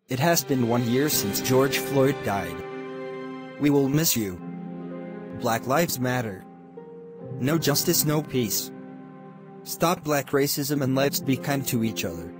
It has been 1 year since George Floyd died. We will miss you. Black Lives Matter. No justice, no peace. Stop black racism and let's be kind to each other.